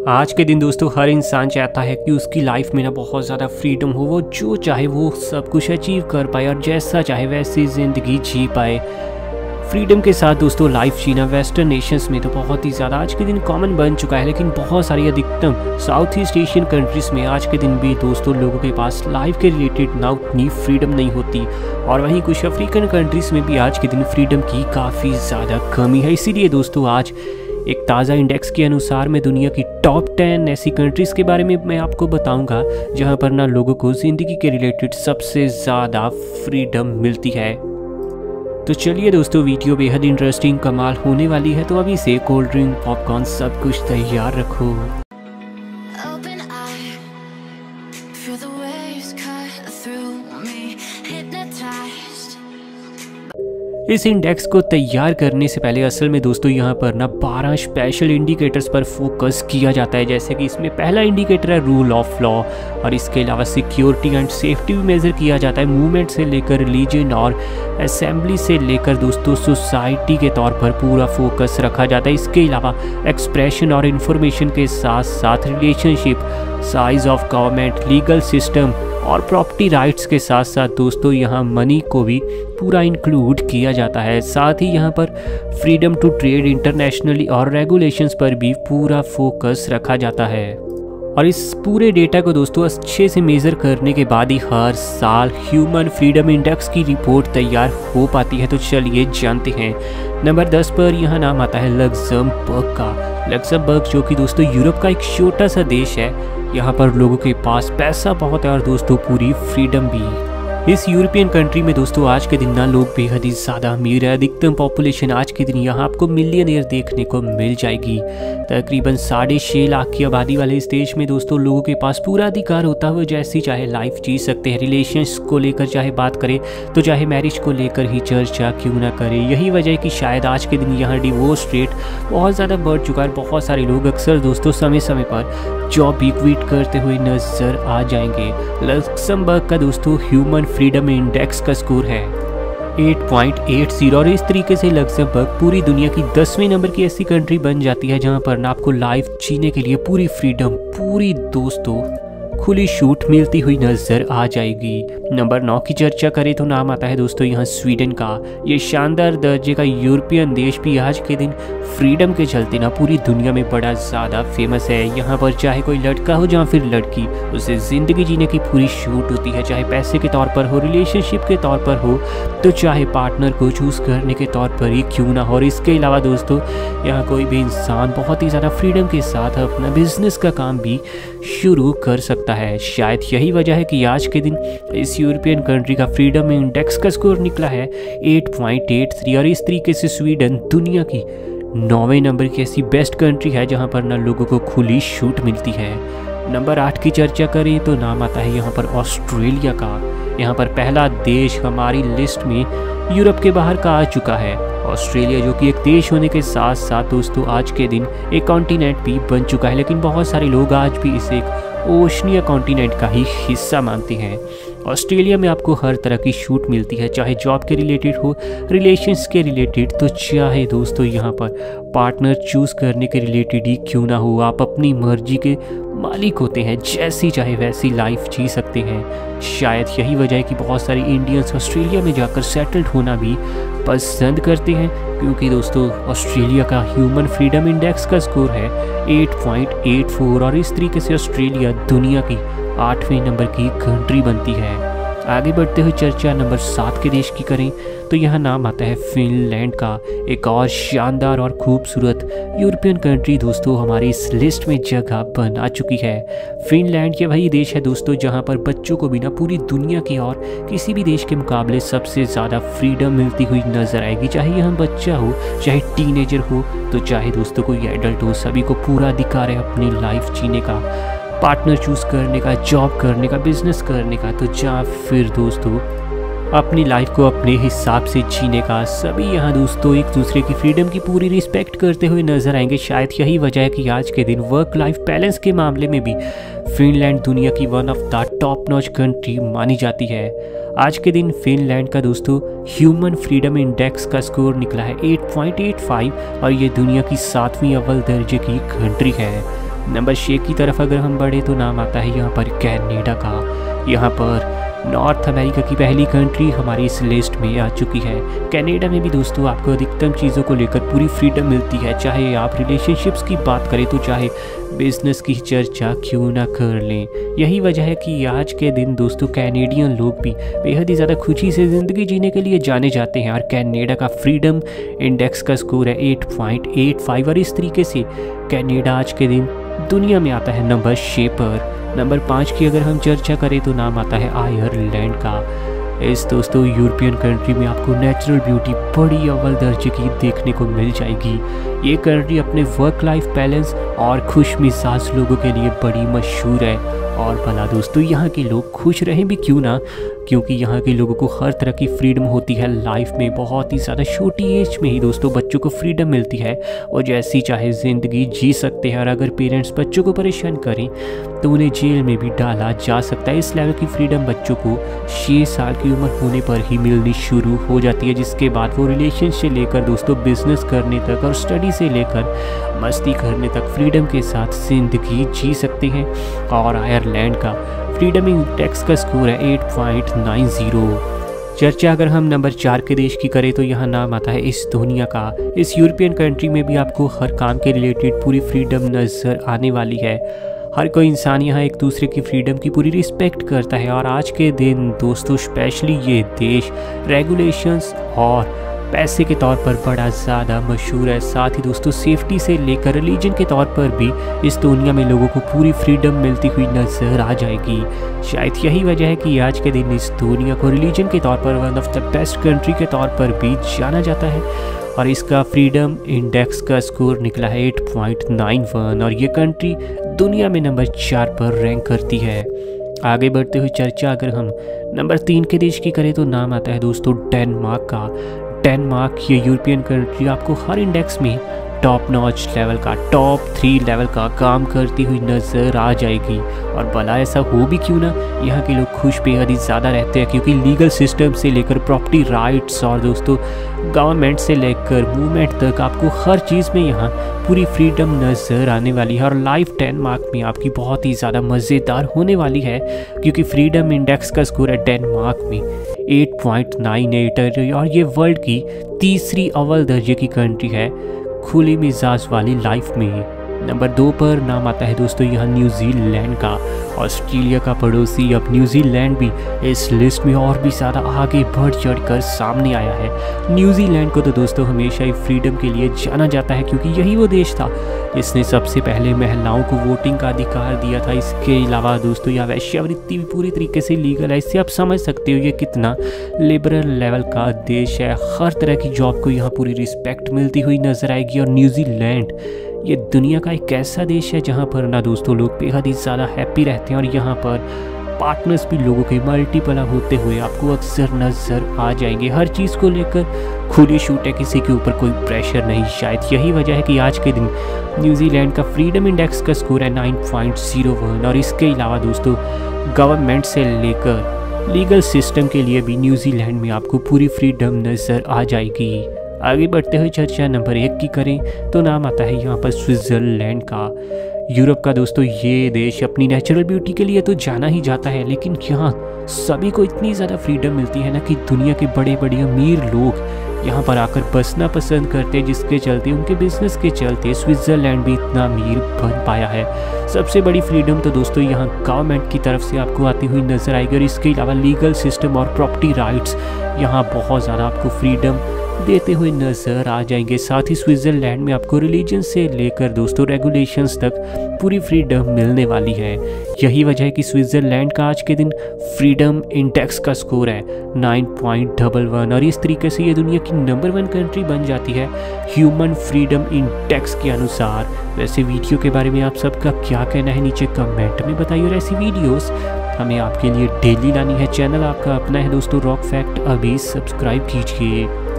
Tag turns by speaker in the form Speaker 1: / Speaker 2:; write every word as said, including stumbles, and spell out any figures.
Speaker 1: आज के दिन दोस्तों हर इंसान चाहता है कि उसकी लाइफ में ना बहुत ज़्यादा फ्रीडम हो, वो जो चाहे वो सब कुछ अचीव कर पाए और जैसा चाहे वैसी ज़िंदगी जी पाए। फ्रीडम के साथ दोस्तों लाइफ जीना वेस्टर्न नेशंस में तो बहुत ही ज़्यादा आज के दिन कॉमन बन चुका है, लेकिन बहुत सारी अधिकतम साउथ ईस्ट एशियन कंट्रीज़ में आज के दिन भी दोस्तों लोगों के पास लाइफ के रिलेटेड ना उतनी फ्रीडम नहीं होती। और वहीं कुछ अफ्रीकन कंट्रीज़ में भी आज के दिन फ्रीडम की काफ़ी ज़्यादा कमी है। इसीलिए दोस्तों आज एक ताज़ा इंडेक्स के अनुसार मैं दुनिया की टॉप टेन ऐसी कंट्रीज़ के बारे में मैं आपको बताऊंगा जहां पर ना लोगों को ज़िंदगी के रिलेटेड सबसे ज़्यादा फ्रीडम मिलती है। तो चलिए दोस्तों, वीडियो बेहद इंटरेस्टिंग कमाल होने वाली है, तो अभी से कोल्ड ड्रिंक पॉपकॉर्न सब कुछ तैयार रखो। इस इंडेक्स को तैयार करने से पहले असल में दोस्तों यहाँ पर ना बारह स्पेशल इंडिकेटर्स पर फोकस किया जाता है, जैसे कि इसमें पहला इंडिकेटर है रूल ऑफ लॉ, और इसके अलावा सिक्योरिटी एंड सेफ्टी भी मेज़र किया जाता है। मूवमेंट से लेकर रिलीजन और असेंबली से लेकर दोस्तों सोसाइटी के तौर पर पूरा फोकस रखा जाता है। इसके अलावा एक्सप्रेशन और इन्फॉर्मेशन के साथ साथ relationship, size of government, legal system और प्रॉपर्टी राइट्स के साथ साथ दोस्तों यहाँ मनी को भी पूरा इंक्लूड किया जाता है। साथ ही यहाँ पर फ्रीडम टू ट्रेड इंटरनेशनली और रेगुलेशंस पर भी पूरा फोकस रखा जाता है। और इस पूरे डेटा को दोस्तों अच्छे से मेज़र करने के बाद ही हर साल ह्यूमन फ्रीडम इंडेक्स की रिपोर्ट तैयार हो पाती है। तो चलिए जानते हैं। नंबर दस पर यहाँ नाम आता है लक्समबर्ग का। लक्समबर्ग जो कि दोस्तों यूरोप का एक छोटा सा देश है। यहाँ पर लोगों के पास पैसा बहुत है और दोस्तों पूरी फ्रीडम भी। इस यूरोपियन कंट्री में दोस्तों आज के दिन ना लोग बेहद ही ज़्यादा अमीर है। अधिकतम पॉपुलेशन आज के दिन यहाँ आपको मिलियनियर देखने को मिल जाएगी। तकरीबन साढ़े छः लाख की आबादी वाले इस देश में दोस्तों लोगों के पास पूरा अधिकार होता है, जैसी चाहे लाइफ जी सकते हैं। रिलेशंस को लेकर चाहे बात करें तो चाहे मैरिज को लेकर ही चर्चा क्यों ना करें। यही वजह है कि शायद आज के दिन यहाँ डिवोर्स रेट बहुत ज़्यादा बढ़ चुका है। बहुत सारे लोग अक्सर दोस्तों समय समय पर जॉब भी क्विट करते हुए नजर आ जाएंगे। लक्समबर्ग का दोस्तों ह्यूमन फ्रीडम इंडेक्स का स्कोर है आठ पॉइंट आठ और इस तरीके से लक्समबर्ग पूरी दुनिया की दसवें नंबर की ऐसी कंट्री बन जाती है जहां पर ना आपको लाइफ जीने के लिए पूरी फ्रीडम, पूरी दोस्तों खुली छूट मिलती हुई नजर आ जाएगी। नंबर नौ की चर्चा करें तो नाम आता है दोस्तों यहाँ स्वीडन का। ये शानदार दर्जे का यूरोपियन देश भी आज के दिन फ्रीडम के चलते ना पूरी दुनिया में बड़ा ज़्यादा फेमस है। यहाँ पर चाहे कोई लड़का हो या फिर लड़की, उसे ज़िंदगी जीने की पूरी छूट होती है, चाहे पैसे के तौर पर हो, रिलेशनशिप के तौर पर हो, तो चाहे पार्टनर को चूज़ करने के तौर पर ही क्यों ना हो। और इसके अलावा दोस्तों यहाँ कोई भी इंसान बहुत ही ज़्यादा फ्रीडम के साथ अपना बिजनेस का काम भी शुरू कर सकता है। शायद यही वजह है कि आज के दिन इस यूरोपियन कंट्री का फ्रीडम इंडेक्स का स्कोर निकला है आठ पॉइंट आठ तीन, और इस तरीके से स्वीडन दुनिया की नौवें नंबर की ऐसी बेस्ट कंट्री है जहां पर ना लोगों को खुली छूट मिलती है। नंबर आठ की चर्चा करें तो नाम आता है यहाँ पर ऑस्ट्रेलिया का। यहाँ पर पहला देश हमारी लिस्ट में यूरोप के बाहर का आ चुका है। ऑस्ट्रेलिया जो कि एक देश होने के साथ साथ दोस्तों आज के दिन एक कॉन्टिनेंट भी बन चुका है, लेकिन बहुत सारे लोग आज भी इसे एक ओशनिया कॉन्टिनेंट का ही हिस्सा मानते हैं। ऑस्ट्रेलिया में आपको हर तरह की छूट मिलती है, चाहे जॉब के रिलेटेड हो, रिलेशंस के रिलेटेड, तो चाहे दोस्तों यहाँ पर पार्टनर चूज़ करने के रिलेटेड ही क्यों ना हो, आप अपनी मर्जी के मालिक होते हैं, जैसी चाहे वैसी लाइफ जी सकते हैं। शायद यही वजह है कि बहुत सारे इंडियंस ऑस्ट्रेलिया में जाकर सेटल्ड होना भी पसंद करते हैं, क्योंकि दोस्तों ऑस्ट्रेलिया का ह्यूमन फ्रीडम इंडेक्स का स्कोर है आठ पॉइंट आठ चार, और इस तरीके से ऑस्ट्रेलिया दुनिया की आठवें नंबर की कंट्री बनती है। आगे बढ़ते हुए चर्चा नंबर सात के देश की करें तो यहाँ नाम आता है फिनलैंड का। एक और शानदार और खूबसूरत यूरोपियन कंट्री दोस्तों हमारी इस लिस्ट में जगह बना चुकी है। फिनलैंड ये वही देश है दोस्तों जहाँ पर बच्चों को भी ना पूरी दुनिया की और किसी भी देश के मुकाबले सबसे ज़्यादा फ्रीडम मिलती हुई नजर आएगी। चाहे यहाँ बच्चा हो, चाहे टीनेजर हो, तो चाहे दोस्तों कोई एडल्ट हो, सभी को पूरा अधिकार है अपनी लाइफ जीने का, पार्टनर चूज़ करने का, जॉब करने का, बिजनेस करने का, तो या फिर दोस्तों अपनी लाइफ को अपने हिसाब से जीने का। सभी यहाँ दोस्तों एक दूसरे की फ्रीडम की पूरी रिस्पेक्ट करते हुए नजर आएंगे। शायद यही वजह है कि आज के दिन वर्क लाइफ बैलेंस के मामले में भी फिनलैंड दुनिया की one of the top notch country मानी जाती है। आज के दिन फिनलैंड का दोस्तों ह्यूमन फ्रीडम इंडेक्स का स्कोर निकला है आठ पॉइंट आठ पाँच और ये दुनिया की सातवीं अव्वल दर्जे की कंट्री है। नंबर छः की तरफ अगर हम बढ़े तो नाम आता है यहाँ पर कनाडा का। यहाँ पर नॉर्थ अमेरिका की पहली कंट्री हमारी इस लिस्ट में आ चुकी है। कनाडा में भी दोस्तों आपको अधिकतम चीज़ों को लेकर पूरी फ्रीडम मिलती है, चाहे आप रिलेशनशिप्स की बात करें तो चाहे बिजनेस की चर्चा क्यों ना कर लें। यही वजह है कि आज के दिन दोस्तों कैनेडियन लोग भी बेहद ही ज़्यादा खुशी से ज़िंदगी जीने के लिए जाने जाते हैं। और कनाडा का फ्रीडम इंडेक्स का स्कोर है एट पॉइंट एट फाइव और इस तरीके से कनाडा आज के दिन दुनिया में आता है नंबर छः पर। नंबर पाँच की अगर हम चर्चा करें तो नाम आता है आयरलैंड का। इस दोस्तों यूरोपियन कंट्री में आपको नेचुरल ब्यूटी बड़ी अव्वल दर्जे की देखने को मिल जाएगी। ये कंट्री अपने वर्क लाइफ बैलेंस और खुश मिजाज लोगों के लिए बड़ी मशहूर है। और भला दोस्तों यहाँ के लोग खुश रहें भी क्यों ना, क्योंकि यहाँ के लोगों को हर तरह की फ्रीडम होती है लाइफ में। बहुत ही ज़्यादा छोटी एज में ही दोस्तों बच्चों को फ्रीडम मिलती है और जैसी चाहे ज़िंदगी जी सकते हैं। और अगर पेरेंट्स बच्चों को परेशान करें तो उन्हें जेल में भी डाला जा सकता है। इस लेवल की फ्रीडम बच्चों को छः साल की उम्र होने पर ही मिलनी शुरू हो जाती है, जिसके बाद वो रिलेशन से लेकर दोस्तों बिजनेस करने तक और स्टडी से लेकर मस्ती करने तक फ्रीडम के साथ ज़िंदगी जी सकते हैं। और आयरलैंड का फ्रीडम इंडेक्स का स्कोर है एट पॉइंट नाइन ज़ीरो। चर्चा अगर हम नंबर चार के देश की करें तो यहाँ नाम आता है एस्तोनिया का। इस यूरोपियन कंट्री में भी आपको हर काम के रिलेटेड पूरी फ्रीडम नज़र आने वाली है। हर कोई इंसान यहाँ एक दूसरे की फ्रीडम की पूरी रिस्पेक्ट करता है। और आज के दिन दोस्तों स्पेशली ये देश रेगुलेशंस और पैसे के तौर पर बड़ा ज़्यादा मशहूर है। साथ ही दोस्तों सेफ्टी से लेकर रिलीजन के तौर पर भी इस दुनिया में लोगों को पूरी फ्रीडम मिलती हुई नज़र आ जाएगी। शायद यही वजह है कि आज के दिन इस दुनिया को रिलीजन के तौर पर one of the best country के तौर पर भी जाना जाता है। और इसका फ्रीडम इंडेक्स का स्कोर निकला है एट पॉइंट नाइन वन और ये कंट्री दुनिया में नंबर चार पर रैंक करती है। आगे बढ़ते हुए चर्चा अगर हम नंबर तीन के देश की करें तो नाम आता है दोस्तों डेनमार्क का। डेनमार्क ये यूरोपियन कंट्री आपको हर इंडेक्स में टॉप नॉच लेवल का, टॉप थ्री लेवल का काम करती हुई नज़र आ जाएगी। और भला ऐसा हो भी क्यों ना, यहाँ के लोग खुश बेहद ही ज़्यादा रहते हैं, क्योंकि लीगल सिस्टम से लेकर प्रॉपर्टी राइट्स और दोस्तों गवर्नमेंट से लेकर मूवमेंट तक आपको हर चीज़ में यहाँ पूरी फ्रीडम नज़र आने वाली है। और लाइफ डेनमार्क में आपकी बहुत ही ज़्यादा मज़ेदार होने वाली है, क्योंकि फ्रीडम इंडेक्स का स्कोर है डेनमार्क में एट पॉइंट नाइन एट और ये वर्ल्ड की तीसरी अव्वल दर्जे की कंट्री है खुली मिजाज वाली लाइफ में। नंबर दो पर नाम आता है दोस्तों यहाँ न्यूजीलैंड का। ऑस्ट्रेलिया का पड़ोसी अब न्यूजीलैंड भी इस लिस्ट में और भी ज़्यादा आगे बढ़ चढ़ कर सामने आया है। न्यूजीलैंड को तो दोस्तों हमेशा ही फ्रीडम के लिए जाना जाता है, क्योंकि यही वो देश था जिसने सबसे पहले महिलाओं को वोटिंग का अधिकार दिया था। इसके अलावा दोस्तों यह वैश्यावृत्ति भी पूरी तरीके से लीगल है। इससे आप समझ सकते हो ये कितना लिबरल लेवल का देश है। हर तरह की जॉब को यहाँ पूरी रिस्पेक्ट मिलती हुई नजर आएगी। और न्यूजीलैंड ये दुनिया का एक ऐसा देश है जहाँ पर ना दोस्तों लोग बेहद ही ज़्यादा हैप्पी रहते हैं। और यहाँ पर पार्टनर्स भी लोगों के मल्टीपल होते हुए आपको अक्सर नज़र आ जाएंगे। हर चीज़ को लेकर खुली छूट है, किसी के ऊपर कोई प्रेशर नहीं। शायद यही वजह है कि आज के दिन न्यूजीलैंड का फ्रीडम इंडेक्स का स्कोर है नाइन पॉइंट ज़ीरो वन। और इसके अलावा दोस्तों गवर्नमेंट से लेकर लीगल सिस्टम के लिए भी न्यूजीलैंड में आपको पूरी फ्रीडम नज़र आ जाएगी। आगे बढ़ते हुए चर्चा नंबर एक की करें तो नाम आता है यहाँ पर स्विट्ज़रलैंड का। यूरोप का दोस्तों ये देश अपनी नेचुरल ब्यूटी के लिए तो जाना ही जाता है, लेकिन यहाँ सभी को इतनी ज़्यादा फ्रीडम मिलती है ना कि दुनिया के बड़े बड़े अमीर लोग यहाँ पर आकर बसना पसंद करते हैं, जिसके चलते उनके बिजनेस के चलते स्विट्ज़रलैंड भी इतना अमीर बन पाया है। सबसे बड़ी फ्रीडम तो दोस्तों यहाँ गवर्नमेंट की तरफ से आपको आती हुई नज़र आएगी। और इसके अलावा लीगल सिस्टम और प्रॉपर्टी राइट्स यहाँ बहुत ज़्यादा आपको फ्रीडम देते हुए नज़र आ जाएंगे। साथ ही स्विट्ज़रलैंड में आपको रिलीजन से लेकर दोस्तों रेगुलेशंस तक पूरी फ्रीडम मिलने वाली है। यही वजह है कि स्विट्ज़रलैंड का आज के दिन फ्रीडम इंडेक्स का स्कोर है नाइन पॉइंट वन वन और इस तरीके से ये दुनिया की नंबर वन कंट्री बन जाती है ह्यूमन फ्रीडम इंडेक्स के अनुसार। वैसे वीडियो के बारे में आप सबका क्या कहना है नीचे कमेंट में बताइए। और ऐसी वीडियोस हमें आपके लिए डेली लानी है। चैनल आपका अपना है दोस्तों रॉक फैक्ट, अभी सब्सक्राइब कीजिए।